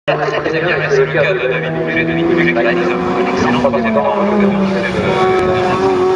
Très bien, merci Lucas, David Bouger, excellent deuxième temps.